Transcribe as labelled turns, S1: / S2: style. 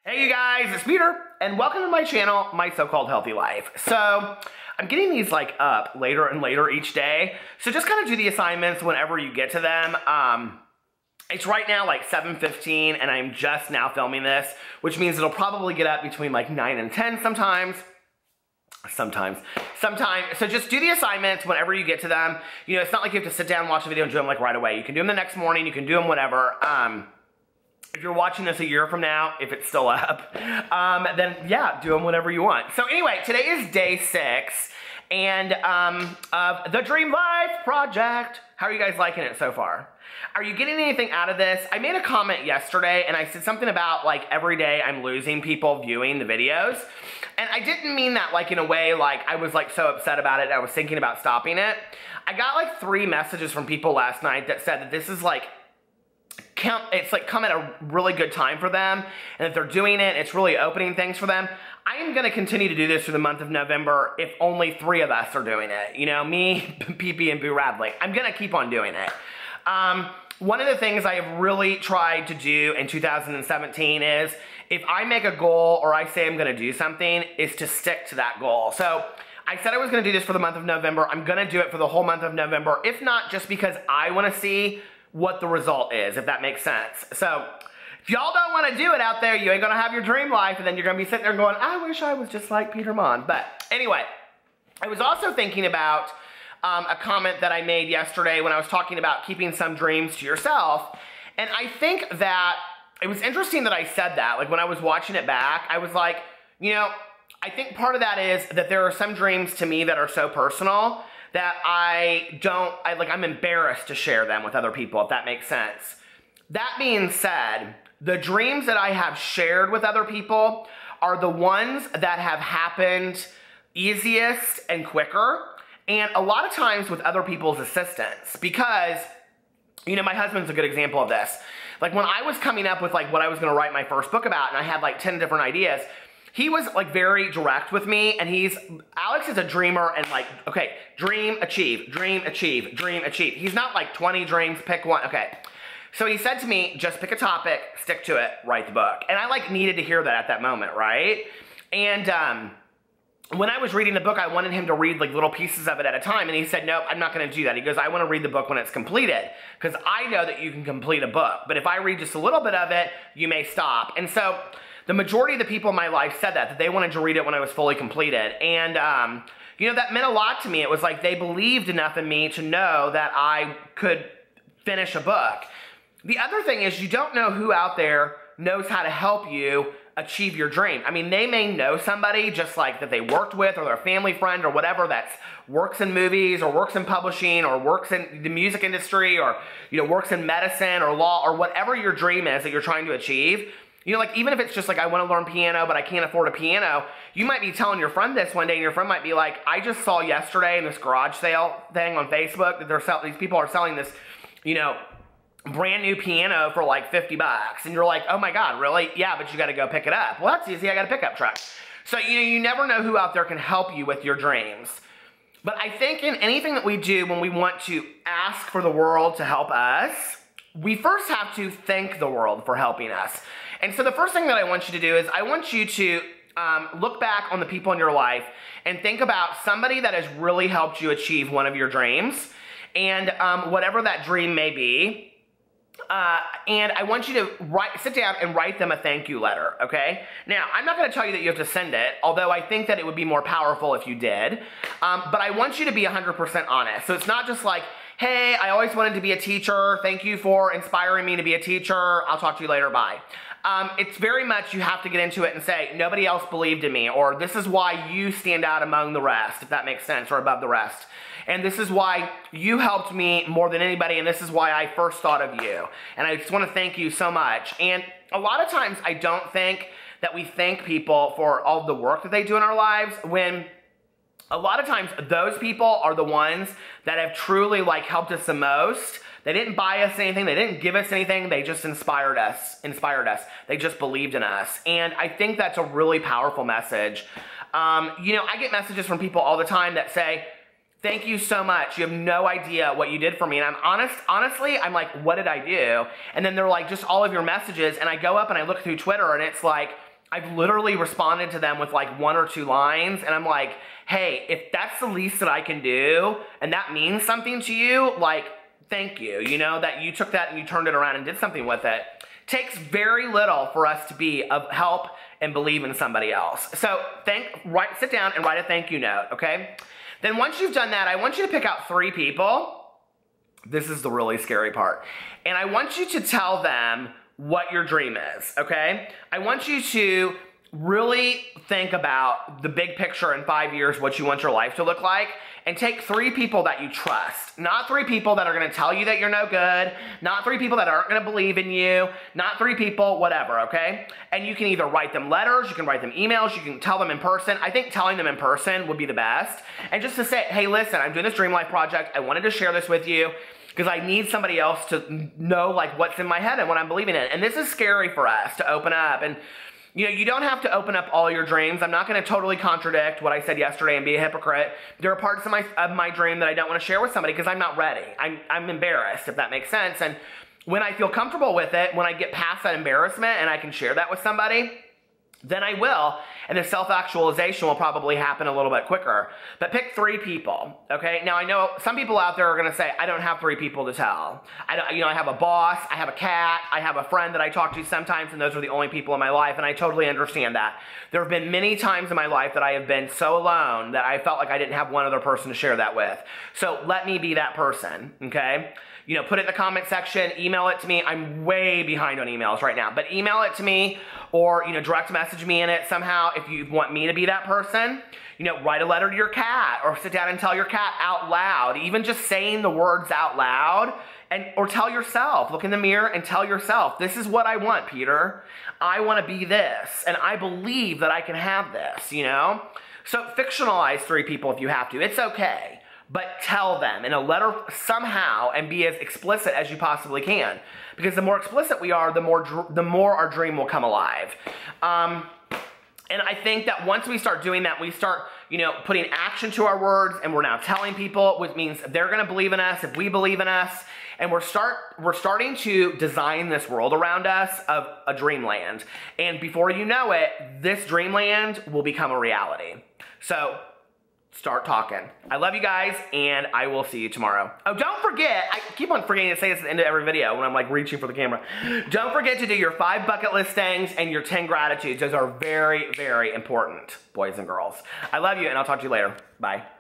S1: Hey you guys, it's Peter, and welcome to my channel, My So-Called Healthy Life. So, I'm getting these up later and later each day, so just kind of do the assignments whenever you get to them. It's right now 7:15, and I'm just now filming this, which means it'll probably get up between 9 and 10 sometimes. Sometimes. So just do the assignments whenever you get to them. You know, it's not like you have to sit down and watch the video and do them right away. You can do them the next morning, you can do them whenever. If you're watching this a year from now, if it's still up, then yeah, do them whenever you want. So anyway, today is day 6, and of the Dream Life Project. How are you guys liking it so far? Are you getting anything out of this? I made a comment yesterday, and I said something about every day I'm losing people viewing the videos. And I didn't mean that in a way I was so upset about it, I was thinking about stopping it. I got 3 messages from people last night that said that this is it's come at a really good time for them, and if they're doing it, it's really opening things for them. I am going to continue to do this through the month of November if only 3 of us are doing it. You know, me, PP, and Boo Radley. I'm going to keep on doing it. One of the things I have really tried to do in 2017 is, if I make a goal or I say I'm going to do something, is to stick to that goal. So I said I was going to do this for the month of November. I'm going to do it for the whole month of November, if not just because I want to see what the result is, if that makes sense. So if y'all don't want to do it out there, you ain't going to have your dream life, and then you're going to be sitting there going, I wish I was just like Peter Mon. But anyway, I was also thinking about a comment that I made yesterday when I was talking about keeping some dreams to yourself. And I think that it was interesting that I said that. When I was watching it back, I was like, you know, I think part of that is that there are some dreams to me that are so personal that I'm embarrassed to share them with other people, if that makes sense. That being said, the dreams that I have shared with other people are the ones that have happened easiest and quicker, and a lot of times with other people's assistance, because, you know, my husband's a good example of this. When I was coming up with what I was going to write my first book about, and I had 10 different ideas, he was very direct with me, and Alex is a dreamer, and okay, dream, achieve, dream, achieve, dream, achieve. He's not 20 dreams, pick one, okay. So he said to me, just pick a topic, stick to it, write the book. And I needed to hear that at that moment, right? And when I was reading the book, I wanted him to read little pieces of it at a time, and he said, nope, I'm not going to do that. He goes, I want to read the book when it's completed, because I know that you can complete a book, but if I read just a little bit of it, you may stop. And so the majority of the people in my life said that they wanted to read it when I was fully completed. And, you know, that meant a lot to me. It was they believed enough in me to know that I could finish a book. The other thing is, you don't know who out there knows how to help you achieve your dream. I mean, they may know somebody just that they worked with, or their family friend or whatever, that works in movies or works in publishing or works in the music industry, or, you know, works in medicine or law, or whatever your dream is that you're trying to achieve. You know, even if it's just I want to learn piano, but I can't afford a piano, you might be telling your friend this one day, and your friend might be like, I just saw yesterday in this garage sale thing on Facebook that these people are selling this, you know, brand new piano for $50. And you're like, oh my God, really? Yeah, but you got to go pick it up. Well, that's easy. I got a pickup truck. So, you know, you never know who out there can help you with your dreams. But I think in anything that we do, when we want to ask for the world to help us, we first have to thank the world for helping us. And so the first thing that I want you to do is I want you to look back on the people in your life and think about somebody that has really helped you achieve one of your dreams, and whatever that dream may be. And I want you to sit down and write them a thank you letter, okay? Now, I'm not going to tell you that you have to send it, although I think that it would be more powerful if you did. But I want you to be 100% honest. So it's not just hey, I always wanted to be a teacher. Thank you for inspiring me to be a teacher. I'll talk to you later. Bye. It's very much, you have to get into it and say, nobody else believed in me, or this is why you stand out among the rest, if that makes sense, or above the rest. And this is why you helped me more than anybody, and this is why I first thought of you. And I just want to thank you so much. And a lot of times I don't think that we thank people for all the work that they do in our lives, when a lot of times those people are the ones that have truly helped us the most. They didn't buy us anything. They didn't give us anything. They just inspired us. They just believed in us. And I think that's a really powerful message. You know, I get messages from people all the time that say, thank you so much. You have no idea what you did for me. And I'm honestly, I'm what did I do? And then they're just all of your messages. And I go up and I look through Twitter, and it's I've literally responded to them with like 1 or 2 lines, and I'm like, hey, if that's the least that I can do, and that means something to you, like, thank you, you know, that you took that and you turned it around and did something with it. Takes very little for us to be of help and believe in somebody else. So sit down and write a thank you note, okay? Then once you've done that, I want you to pick out 3 people. This is the really scary part. And I want you to tell them what your dream is, okay? I want you to really think about the big picture in 5 years, what you want your life to look like, and take 3 people that you trust. Not 3 people that are gonna tell you that you're no good, not 3 people that aren't gonna believe in you, not 3 people, whatever, okay? And you can either write them letters, you can write them emails, you can tell them in person. I think telling them in person would be the best. And just to say, hey, listen, I'm doing this Dream Life project. I wanted to share this with you, because I need somebody else to know like what's in my head and what I'm believing in. And this is scary for us to open up. And you know, you don't have to open up all your dreams. I'm not going to totally contradict what I said yesterday and be a hypocrite. There are parts of my dream that I don't want to share with somebody because I'm not ready. I'm embarrassed, if that makes sense. And when I feel comfortable with it, when I get past that embarrassment and I can share that with somebody, then I will, and the self-actualization will probably happen a little bit quicker. But pick 3 people, okay? Now, I know some people out there are gonna say, I don't have 3 people to tell. I have a boss, I have a cat, I have a friend that I talk to sometimes, and those are the only people in my life, and I totally understand that. There have been many times in my life that I have been so alone that I felt like I didn't have one other person to share that with. So let me be that person, okay? You know, put it in the comment section, email it to me. I'm way behind on emails right now, but email it to me, or, you know, direct message me in it somehow if you want me to be that person. You know, write a letter to your cat, or sit down and tell your cat out loud. Even just saying the words out loud, or tell yourself, look in the mirror and tell yourself, this is what I want, Peter. I want to be this, and I believe that I can have this, you know? So fictionalize 3 people if you have to. It's okay. But tell them in a letter somehow, and be as explicit as you possibly can. Because the more explicit we are, the more our dream will come alive. And I think that once we start doing that, we start, you know, putting action to our words, and we're now telling people, which means they're going to believe in us if we believe in us. And we're starting to design this world around us of a dreamland. And before you know it, this dreamland will become a reality. So start talking. I love you guys, and I will see you tomorrow. Oh, don't forget, I keep on forgetting to say this at the end of every video when I'm like reaching for the camera. Don't forget to do your 5 bucket list things and your 10 gratitudes. Those are very, very important, boys and girls. I love you, and I'll talk to you later. Bye.